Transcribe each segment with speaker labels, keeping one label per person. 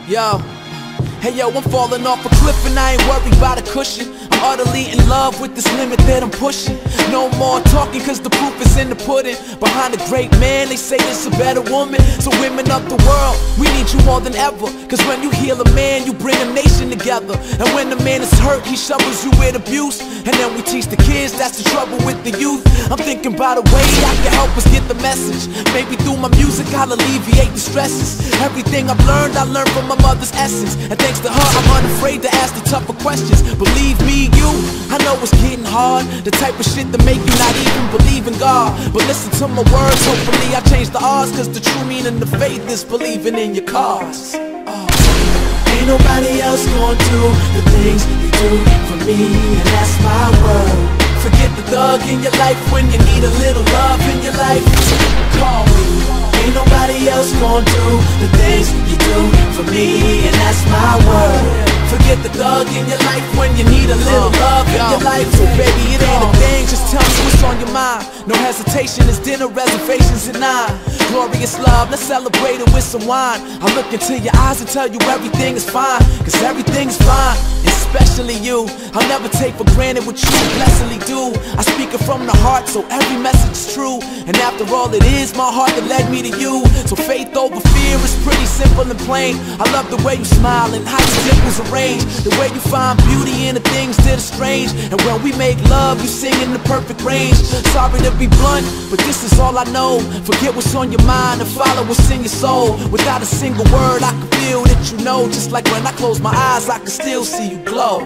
Speaker 1: Yo, hey yo, I'm falling off a cliff and I ain't worried about a cushion. I'm utterly in love with this limit that I'm pushing. No more talking cause the proof is in the pudding. Behind a great man they say there's a better woman. So women of the world, we need you more than ever. Cause when you heal a man, you bring a nation together. And when the man is hurt, he shovels you with abuse. And then we teach the kids, that's the trouble with the youth. I'm thinking about a way I can help us get the message. Maybe through my music I'll alleviate the stresses. Everything I've learned, I learned from my mother's essence. And thanks to her, I'm unafraid to ask the tougher questions. Believe me, I know it's getting hard. The type of shit that make you not even believe in God. But listen to my words, hopefully I change the odds. Cause the true meaning of faith is believing in your cause. Ain't nobody else gonna do the things you do for me, and that's my word. Forget the thug in your life when you need a little love in your life. Call me. Ain't nobody else gonna do the things you do for me, and that's my word. Forget the thug in your life when you need a little love in your life. So baby, it ain't a thing, just tell me what's on your mind. No hesitation, it's dinner reservations at 9. Glorious love, let's celebrate it with some wine. I look into your eyes and tell you everything is fine. Cause everything's fine, especially you. I'll never take for granted what you blessedly do. I speak it from the heart, so every message is true. And after all, it is my heart that led me to you. So faith over fear is pretty simple and plain. I love the way you smile and how your dimples arrange. The way you find beauty in the things that are strange. And when we make love, you sing in the perfect range. Sorry to be blunt, but this is all I know. Forget what's on your mind and follow what's in your soul. Without a single word, I can feel that you know. Just like when I close my eyes, I can still see you glow.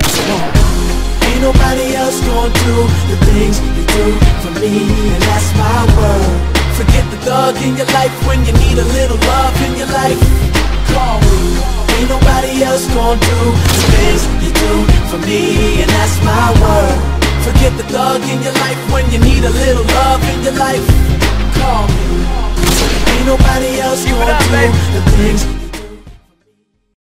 Speaker 1: Ain't nobody else gonna do the things you do for me, and that's my word. Forget the thug in your life when you need a little love in your life. Call me. Ain't nobody else gonna do the things you do for me, and that's my word. Forget the thug in your life when you need a little love in your life. Call me. Ain't nobody else gonna do the things